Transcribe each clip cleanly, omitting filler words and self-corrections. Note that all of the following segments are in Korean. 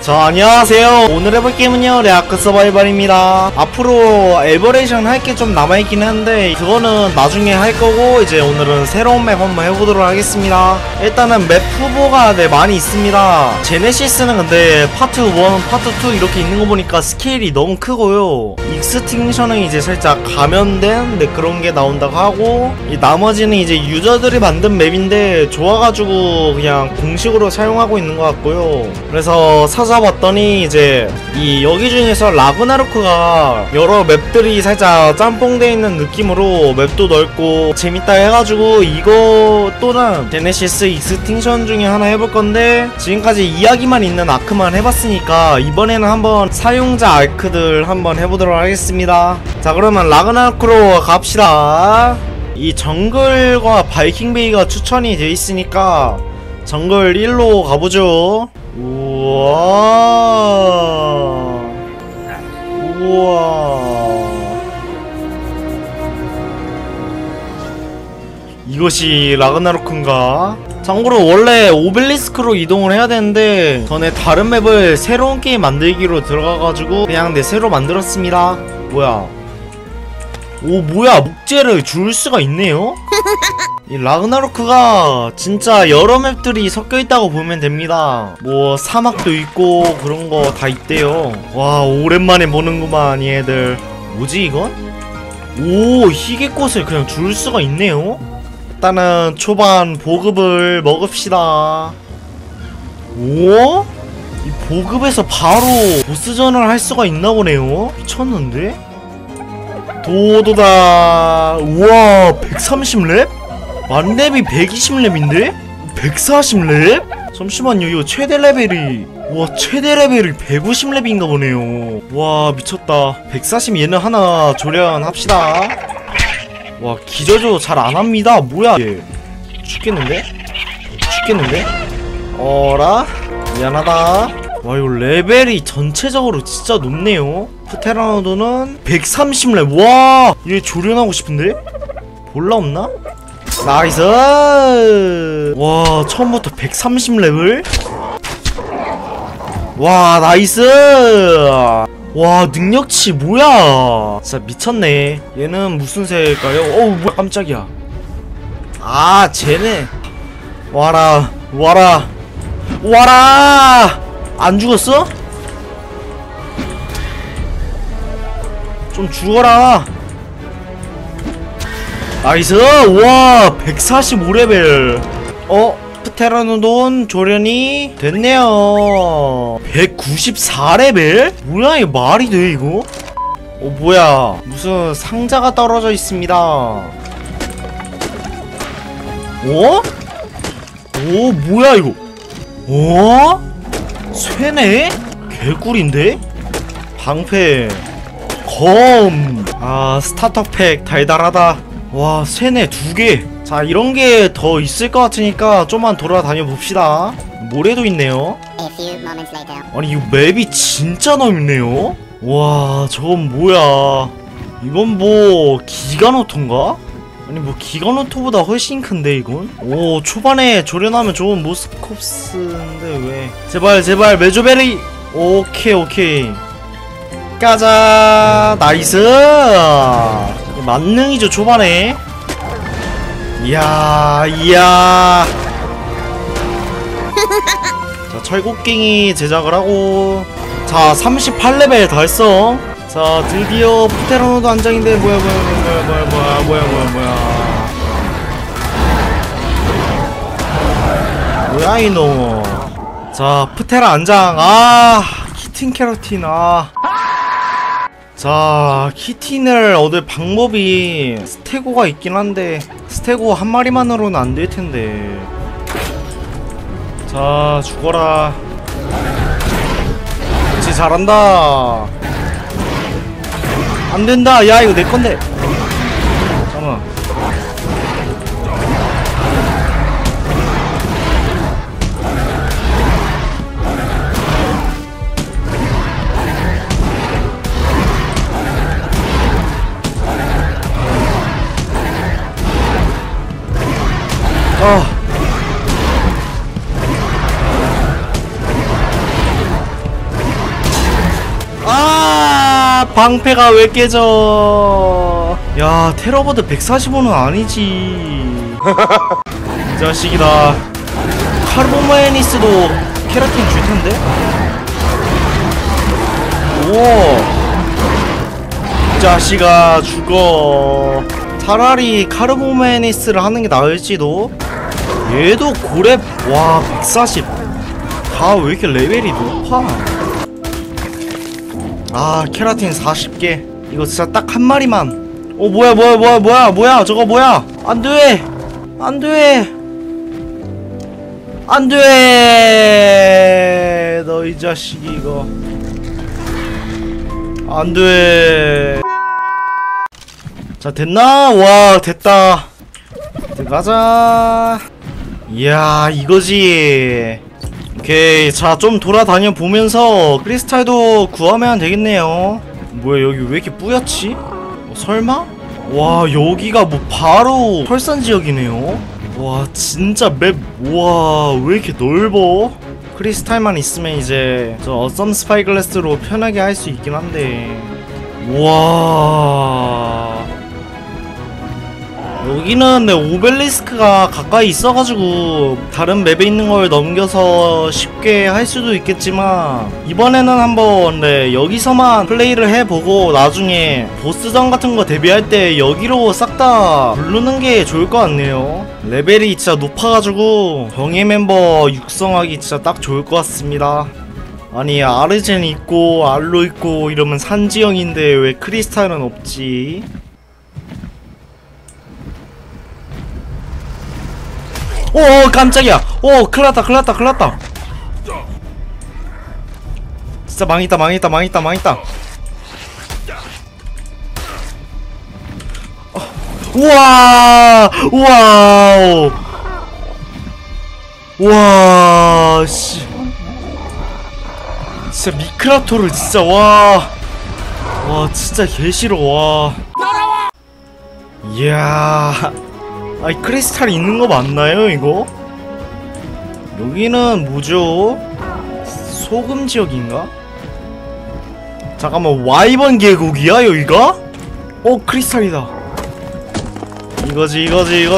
자, 안녕하세요. 오늘 해볼 게임은요, 레아크 서바이벌입니다. 앞으로 에버레이션 할 게 좀 남아있긴 한데 그거는 나중에 할 거고, 이제 오늘은 새로운 맵 한번 해보도록 하겠습니다. 일단은 맵 후보가 많이 있습니다. 제네시스는 근데 파트 1, 파트 2 이렇게 있는 거 보니까 스케일이 너무 크고요. 익스팅션은 이제 살짝 감염된 그런 게 나온다고 하고, 이 나머지는 이제 유저들이 만든 맵인데 좋아가지고 그냥 공식으로 사용하고 있는 것 같고요. 그래서 찾아봤더니 이제 여기 중에서 라그나로크가 여러 맵들이 살짝 짬뽕되어 있는 느낌으로 맵도 넓고 재밌다 해가지고 이거 또는 제네시스 익스팅션 중에 하나 해볼 건데, 지금까지 이야기만 있는 아크만 해봤으니까 이번에는 한번 사용자 아크들 한번 해보도록 하겠습니다. 자, 그러면 라그나로크로 갑시다. 이 정글과 바이킹베이가 추천이 되어 있으니까 정글 1로 가보죠. 우와 이것이 라그나로크인가? 참고로 원래 오벨리스크로 이동을 해야 되는데 전에 다른 맵을 새로운 게임 만들기로 들어가가지고 그냥 새로 만들었습니다. 뭐야, 오 뭐야, 목재를 줄 수가 있네요? 이 라그나로크가 진짜 여러 맵들이 섞여있다고 보면 됩니다. 뭐 사막도 있고 그런 거 다 있대요. 와, 오랜만에 보는구만 이 애들. 뭐지 이건? 오, 희귀꽃을 그냥 줄 수가 있네요. 일단은 초반 보급을 먹읍시다. 오? 이 보급에서 바로 보스전을 할 수가 있나 보네요. 미쳤는데? 도도다. 우와, 130렙? 만렙이 120렙인데? 140렙? 잠시만요, 이거 최대 레벨이, 와, 최대 레벨이 150렙인가 보네요. 와, 미쳤다. 140 얘는 하나 조련합시다. 와, 기저조 잘 안합니다. 뭐야 얘. 죽겠는데? 죽겠는데? 어라? 미안하다. 와, 이거 레벨이 전체적으로 진짜 높네요. 프테라노도는 130렙. 와, 얘 조련하고 싶은데? 볼라 없나? 나이스! 와, 처음부터 130레벨? 와, 나이스! 와, 능력치 뭐야? 진짜 미쳤네. 얘는 무슨 새일까요? 어우, 뭐야, 깜짝이야. 아, 쟤네. 와라, 와라, 와라! 안 죽었어? 좀 죽어라. 나이스! 와, 145레벨. 프테라노돈 조련이 됐네요. 194레벨? 뭐야, 이거 말이 돼 이거? 뭐야, 무슨 상자가 떨어져 있습니다. 오, 뭐야 이거? 쇠네? 개꿀인데? 방패, 검. 아, 스타터팩 달달하다. 와, 쇠네 2개. 자, 이런게 더 있을 것 같으니까 좀만 돌아다녀 봅시다. 모래도 있네요. 아니, 이 맵이 진짜 넓네요. 와, 저건 뭐야. 이건 뭐 기가노토인가? 아니, 뭐 기가노토보다 훨씬 큰데 이건? 오, 초반에 조련하면 좋은 모스콥스인데 왜. 제발 메조베리. 오케이 가자. 나이스. 만능이죠 초반에. 이야. 자, 철곡갱이 제작을 하고, 자, 38레벨 달성. 자, 드디어 프테라노도 한장인데 뭐야 이놈. 자, 프테라 안장. 아, 키틴 캐러틴. 아, 자, 키틴을 얻을 방법이 스테고가 있긴 한데 스테고 한 마리만으로는 안 될 텐데. 자, 죽어라. 그렇지, 잘한다. 안 된다. 야, 이거 내 건데. 잠깐만. 방패가 왜 깨져? 야, 테러버드 145는 아니지. 이 자식이다. 카르보마에니스도 케라틴 줄 텐데? 오! 이 자식아, 죽어. 차라리 카르보마에니스를 하는 게 나을지도? 얘도 고렙, 와, 140. 다 왜 이렇게 레벨이 높아? 아, 케라틴 40개. 이거 진짜 딱 한 마리만. 뭐야, 저거 뭐야? 안 돼! 안 돼! 안 돼! 너 이 자식이 이거. 안 돼. 자, 됐나? 와, 됐다. 가자. 이야, 이거지. 오케이. 자, 좀 돌아다녀 보면서 크리스탈도 구하면 되겠네요. 뭐야, 여기 왜 이렇게 뿌옇지? 설마? 와, 여기가 뭐 바로 설산 지역이네요. 와, 진짜 맵, 와, 왜 이렇게 넓어? 크리스탈만 있으면 이제 저 어썸 스파이글래스로 편하게 할 수 있긴 한데. 와, 여기는 오벨리스크가 가까이 있어가지고 다른 맵에 있는 걸 넘겨서 쉽게 할 수도 있겠지만, 이번에는 한번 여기서만 플레이를 해보고 나중에 보스전 같은 거 대비할 때 여기로 싹 다 부르는 게 좋을 것 같네요. 레벨이 진짜 높아가지고 정예 멤버 육성하기 진짜 딱 좋을 것 같습니다. 아니, 아르젠 있고 알로 있고 이러면 산지형인데 왜 크리스탈은 없지? 오, 깜짝이야. 오, 큰일났다. 진짜 망했다. 우와, 와, 씨. 진짜 미크라토를 진짜, 와, 진짜 개싫어, 와. 이야. 아니, 크리스탈이 있는 거 맞나요, 이거? 여기는 뭐죠? 소금 지역인가? 잠깐만, 와이번 계곡이야, 여기가? 크리스탈이다. 이거지.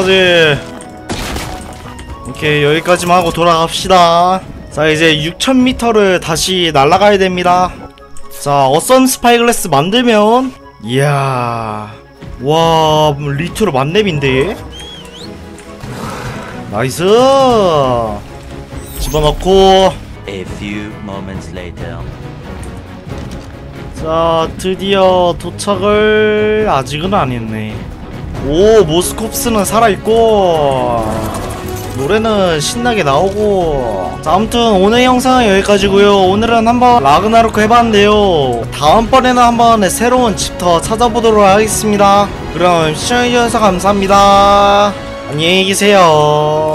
오케이, 여기까지만 하고 돌아갑시다. 자, 이제 6000m를 다시 날아가야 됩니다. 자, 어썸 스파이글래스 만들면, 이야, 와, 리트로 만렙인데 얘? 나이스! 집어넣고. A few moments later. 자, 드디어 도착을 아직은 안 했네. 오, 모스콥스는 살아있고 노래는 신나게 나오고. 자, 아무튼 오늘 영상은 여기까지고요. 오늘은 한번 라그나로크 해봤는데요, 다음번에는 한번 새로운 집터 찾아보도록 하겠습니다. 그럼 시청해주셔서 감사합니다. 안녕히 계세요.